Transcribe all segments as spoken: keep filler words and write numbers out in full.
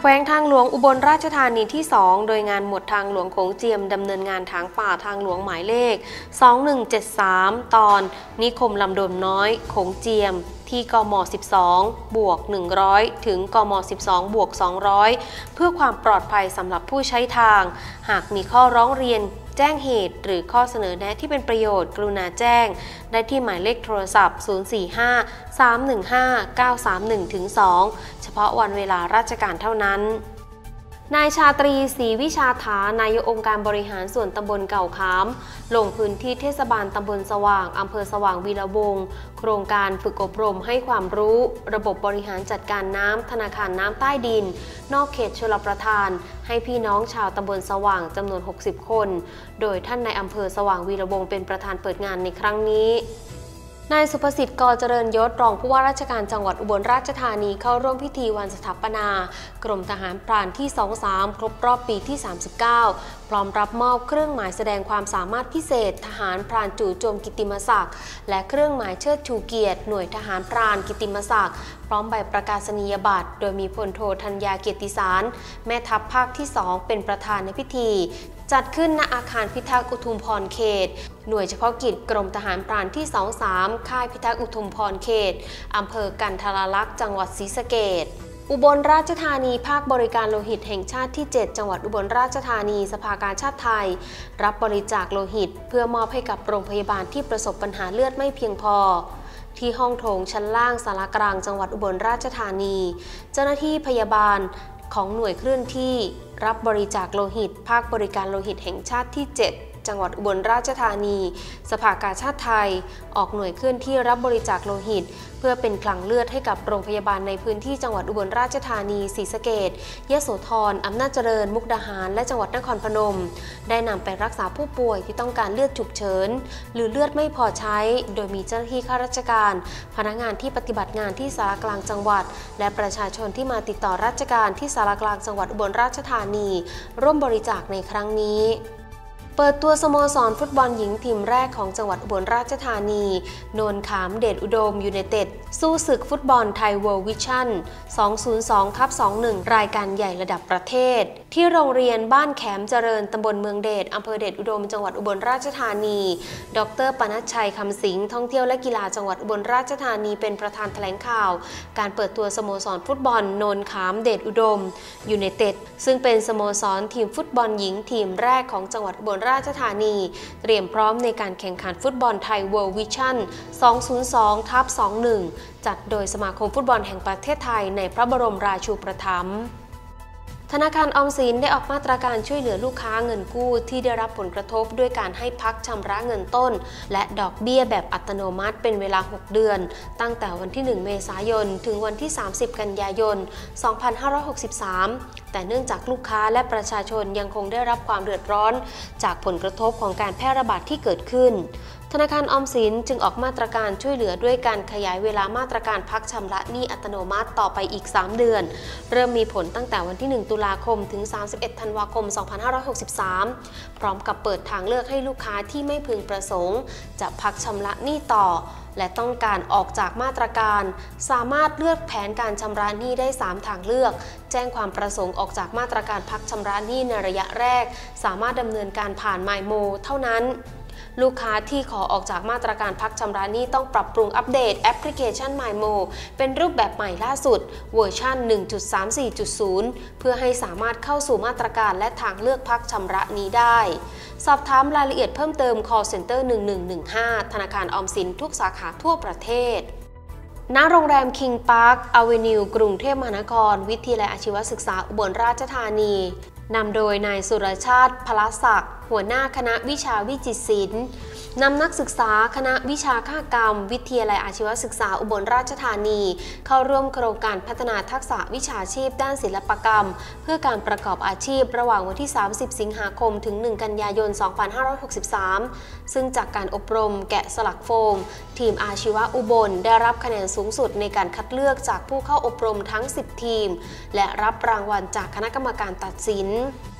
แขวงทางหลวงอุบลราชธานีที่สองโดยงานหมวดทางหลวงโขงเจียมดำเนินงานถางป่าทางหลวงหมายเลขสองหนึ่งเจ็ดสามตอนนิคมลำดวนน้อยโขงเจียมที่กมสิบสองบวกหนึ่งร้อยถึงกมสิบสองบวกสองร้อยเพื่อความปลอดภัยสำหรับผู้ใช้ทางหากมีข้อร้องเรียนแจ้งเหตุหรือข้อเสนอแนะที่เป็นประโยชน์กรุณาแจ้งได้ที่หมายเลขโทรศัพท์ศูนย์ สี่ ห้า สาม หนึ่ง ห้า เก้า สาม หนึ่ง สอง เฉพาะวันเวลาราชการเท่านั้นนายชาตรีศรีวิชาฐานายกองค์การบริหารส่วนตำบลเก่าขามลงพื้นที่เทศบาลตำบลสว่างอำเภอสว่างวีระวงศ์โครงการฝึกอบรมให้ความรู้ระบบบริหารจัดการน้ำธนาคารน้ำใต้ดินนอกเขตชลประทานให้พี่น้องชาวตำบลสว่างจำนวนหกสิบคนโดยท่านนายอำเภอสว่างวีระวงศ์เป็นประธานเปิดงานในครั้งนี้นายสุภสิทธิ์กเจริญยศรองผู้ว่าราชการจังหวัดอุบลราชธานีเข้าร่วมพิธีวันสถาปนากรมทหารพรานที่สองสิบสามครบรอบปีที่สามสิบเก้าพร้อมรับมอบเครื่องหมายแสดงความสามารถพิเศษทหารพรานจู่โจมกิตติมศักดิ์และเครื่องหมายเชิดชูเกียรติหน่วยทหารพรานกิตติมศักดิ์พร้อมใบประกาศนียบัตรโดยมีพลโทธัญญาเกียรติสารแม่ทัพภาคที่สองเป็นประธานในพิธีจัดขึ้นณอาคารพิทักษ์อุทุมพรเขตหน่วยเฉพาะกิจกรมทหารพรานที่สองสิบสามค่ายพิทักษ์อุทุมพรเขตอำเภอกันทรลักษณ์จังหวัดศรีสะเกษอุบลราชธานีภาคบริการโลหิตแห่งชาติที่เจ็ดจังหวัดอุบลราชธานีสภากาชาดไทยรับบริจาคโลหิตเพื่อมอบให้กับโรงพยาบาลที่ประสบปัญหาเลือดไม่เพียงพอที่ห้องโถงชั้นล่างศาลากลางจังหวัดอุบลราชธานีเจ้าหน้าที่พยาบาลของหน่วยเคลื่อนที่รับบริจาคโลหิตภาคบริการโลหิตแห่งชาติที่เจ็ดจังหวัดอุบลราชธานีสภากาชาดไทยออกหน่วยเคลื่อนที่รับบริจาคโลหิตเพื่อเป็นคลังเลือดให้กับโรงพยาบาลในพื้นที่จังหวัดอุบลราชธานีศรีสะเกษยโสธรอำนาจเจริญมุกดาหารและจังหวัดนครพนมได้นำไปรักษาผู้ป่วยที่ต้องการเลือดฉุกเฉินหรือเลือดไม่พอใช้โดยมีเจ้าหน้าที่ข้าราชการพนักงานที่ปฏิบัติงานที่ศาลากลางจังหวัดและประชาชนที่มาติดต่อราชการที่ศาลากลางจังหวัดอุบลราชธานีร่วมบริจาคในครั้งนี้เปิดตัวสโมสรฟุตบอลหญิงทีมแรกของจังหวัดอุบลราชธานีโนนขามเดชอุดมยูไนเต็ดสู้ศึกฟุตบอลไทยเวิลด์วิชั่น สองศูนย์สอง ทับ สองหนึ่ง รายการใหญ่ระดับประเทศที่โรงเรียนบ้านแขมเจริญตำบลเมืองเดชอำเภอเดชอุดมจังหวัดอุบลราชธานีดร.ปนัชชัยคำสิงห์ท่องเที่ยวและกีฬาจังหวัดอุบลราชธานีเป็นประธานแถลงข่าวการเปิดตัวสโมสรฟุตบอลโนนขามเดชอุดมยูไนเต็ดซึ่งเป็นสโมสรทีมฟุตบอลหญิงทีมแรกของจังหวัดอุบลราชธานีเตรียมพร้อมในการแข่งขันฟุตบอลไทยเวิลด์วิชั่น สองศูนย์สอง ทับ สองหนึ่ง จัดโดยสมาคมฟุตบอลแห่งประเทศไทยในพระบรมราชูปถัมภ์ธนาคารออมสินได้ออกมาตรการช่วยเหลือลูกค้าเงินกู้ที่ได้รับผลกระทบด้วยการให้พักชำระเงินต้นและดอกเบี้ยแบบอัตโนมัติเป็นเวลาหกเดือนตั้งแต่วันที่หนึ่งเมษายนถึงวันที่สามสิบกันยายนสองพันห้าร้อยหกสิบสามแต่เนื่องจากลูกค้าและประชาชนยังคงได้รับความเดือดร้อนจากผลกระทบของการแพร่ระบาดที่เกิดขึ้นธนาคารออมสินจึงออกมาตรการช่วยเหลือด้วยการขยายเวลามาตรการพักชำระหนี้อัตโนมัติต่อไปอีกสามเดือนเริ่มมีผลตั้งแต่วันที่หนึ่งตุลาคมถึงสามสิบเอ็ดธันวาคมสองพันห้าร้อยหกสิบสามพร้อมกับเปิดทางเลือกให้ลูกค้าที่ไม่พึงประสงค์จะพักชำระหนี้ต่อและต้องการออกจากมาตรการสามารถเลือกแผนการชำระหนี้ได้สามทางเลือกแจ้งความประสงค์ออกจากมาตรการพักชำระหนี้ในระยะแรกสามารถดำเนินการผ่าน มายโม เท่านั้นลูกค้าที่ขอออกจากมาตรการพักชำระหนี้ต้องปรับปรุงอัปเดตแอปพลิเคชัน มาย โม เป็นรูปแบบใหม่ล่าสุดเวอร์ชัน หนึ่งจุดสามสี่จุดศูนย์ เพื่อให้สามารถเข้าสู่มาตรการและทางเลือกพักชำระนี้ได้สอบถามรายละเอียดเพิ่มเติม call center หนึ่งหนึ่งหนึ่งห้า ธนาคารออมสินทุกสาขาทั่วประเทศณโรงแรมคิงพาร์คอเวนิวกรุงเทพมหานครวิทยาลัยอาชีวศึกษาอุบลราชธานีนำโดยนายสุรชาติพลศักดิ์หัวหน้าคณะวิชาวิจิตรศิลป์นำนักศึกษาคณะวิชาคหกรรมวิทยาลัยอาชีวศึกษาอุบลราชธานีเข้าร่วมโครงการพัฒนาทักษะวิชาชีพด้านศิลปกรรมเพื่อการประกอบอาชีพระหว่างวันที่สามสิบสิงหาคมถึงหนึ่งกันยายนสองพันห้าร้อยหกสิบสามซึ่งจากการอบรมแกะสลักโฟมทีมอาชีวะอุบลได้รับคะแนนสูงสุดในการคัดเลือกจากผู้เข้าอบรมทั้งสิบทีมและรับรางวัลจากคณะกรรมการตัดสิน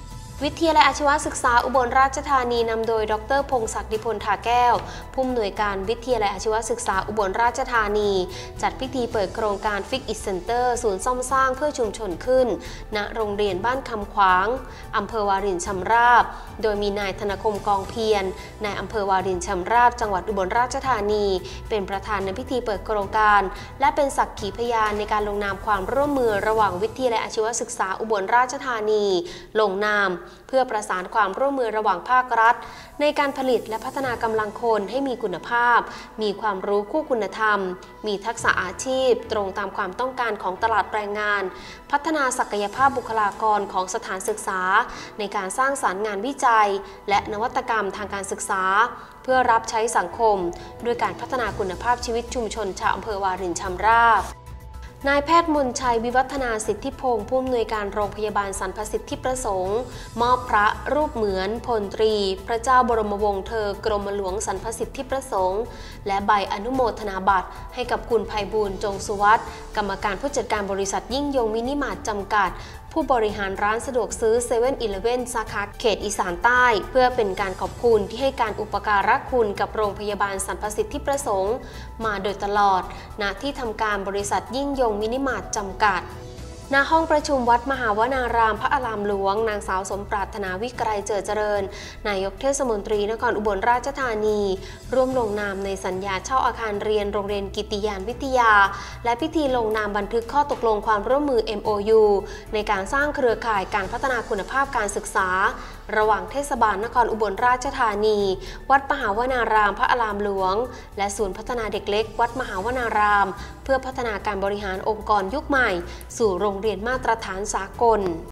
วิทยาลัยอาชีวศึกษาอุบลราชธานีนำโดยดรพงศักดิ์ดิพลถาแก้วผู้อำนวยการวิทยาลัยอาชีวศึกษาอุบลราชธานีจัดพิธีเปิดโครงการ Fix It Center ศูนย์ซ่อมสร้างเพื่อชุมชนขึ้นณโรงเรียนบ้านคำขวางอำเภอวารินชำราบโดยมีนายธนคมกองเพียรนายอำเภอวารินชำราบจังหวัดอุบลราชธานีเป็นประธานในพิธีเปิดโครงการและเป็นสักขีพยานในการลงนามความร่วมมือระหว่างวิทยาลัยอาชีวศึกษาอุบลราชธานีลงนามเพื่อประสานความร่วมมือระหว่างภาครัฐในการผลิตและพัฒนากำลังคนให้มีคุณภาพมีความรู้คู่คุณธรรมมีทักษะอาชีพตรงตามความต้องการของตลาดแรงงานพัฒนาศักยภาพบุคลากรของสถานศึกษาในการสร้างสรรค์งานวิจัยและนวัตกรรมทางการศึกษาเพื่อรับใช้สังคมด้วยการพัฒนาคุณภาพชีวิตชุมชนชาวอำเภอวารินชำราบนายแพทย์มนชัยวิวัฒนาสิทธิพงศ์ผู้อำนวยการโรงพยาบาลสรรพสิทธิประสงค์มอบพระรูปเหมือนพลตรีพระเจ้าบรมวงศ์เธอกรมหลวงสรรพสิทธิประสงค์และใบอนุโมทนาบัตรให้กับคุณไพบูลย์จงสุวัฒน์กรรมการผู้จัดการบริษัทยิ่งยงมินิมาร์ทจำกัดผู้บริหารร้านสะดวกซื้อ เซเว่น อีเลฟเว่น สาขาเขตอีสานใต้เพื่อเป็นการขอบคุณที่ให้การอุปการะคุณกับโรงพยาบาลสรรพสิทธิประสงค์มาโดยตลอดณที่ทำการบริษัทยิ่งยงมินิมาร์ทจำกัดณห้องประชุมวัดมหาวนารามพระอารามหลวงนางสาวสมปรารถนาวิกรัยเจิดเจริญนายกเทศมนตรีนครอุบลราชธานีร่วมลงนามในสัญญาเช่าอาคารเรียนโรงเรียนกิตติยานวิทยาและพิธีลงนามบันทึกข้อตกลงความร่วมมือ เอ็ม โอ ยู ในการสร้างเครือข่ายการพัฒนาคุณภาพการศึกษาระหว่างเทศบาลนครอุบลราชธานีวัดมหาวนารามพระอารามหลวงและศูนย์พัฒนาเด็กเล็กวัดมหาวนารามเพื่อพัฒนาการบริหารองค์กรยุคใหม่สู่โรงเรียนมาตรฐานสากล